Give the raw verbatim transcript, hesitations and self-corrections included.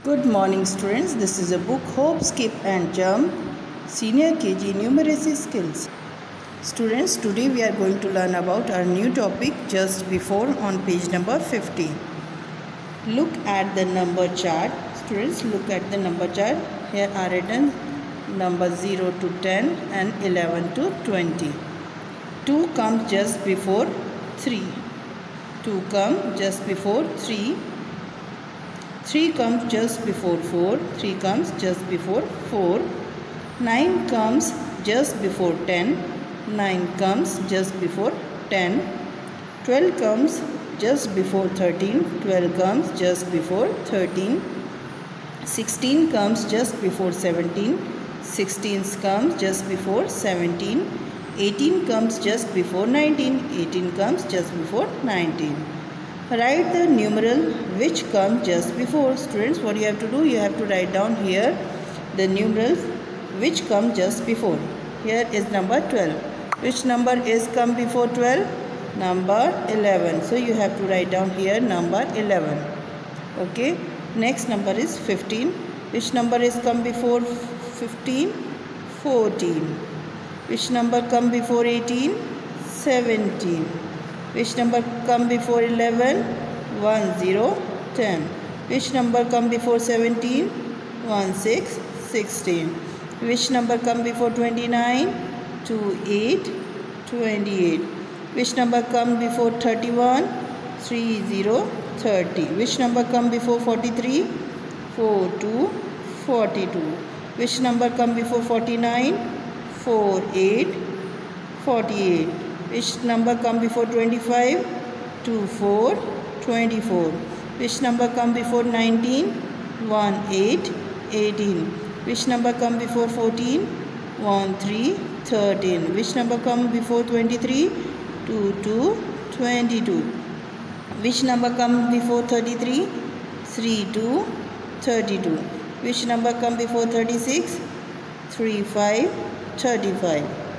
Good morning students, this is a book Hop, Skip and Jump Senior K G Numeracy Skills. Students, today we are going to learn about our new topic just before on page number fifty. Look at the number chart. Students, look at the number chart. Here are written number zero to ten and eleven to twenty. two comes just before three. two comes just before three. three comes just before four. three comes just before four. nine comes just before ten. nine comes just before ten. twelve comes just before thirteen. twelve comes just before thirteen. sixteen comes just before seventeen. sixteen comes just before seventeen. eighteen comes just before nineteen. eighteen comes just before nineteen. Write the numeral which comes just before. Students, what you have to do, you have to write down here the numeral which comes just before. Here is number twelve. Which number is come before twelve? Number eleven. So you have to write down here number eleven. Okay. Next number is fifteen. Which number is come before fifteen? fourteen. Which number come before eighteen? seventeen. Which number come before eleven? one, zero, ten. Which number come before seventeen? one, six, sixteen. Which number come before twenty-nine? two, eight, twenty-eight. Which number come before thirty-one? three, zero, thirty. Which number come before forty-three? four, two, forty-two. Which number come before forty-nine? four, eight, forty-eight. Which number come before twenty-five? two, four, twenty-four. Which number come before nineteen? one, eight, eighteen. Which number come before fourteen? one, three, thirteen. Which number come before twenty-three? two, two, twenty-two. Which number come before thirty-three? three, two, thirty-two. Which number come before thirty-six? three, five, thirty-five.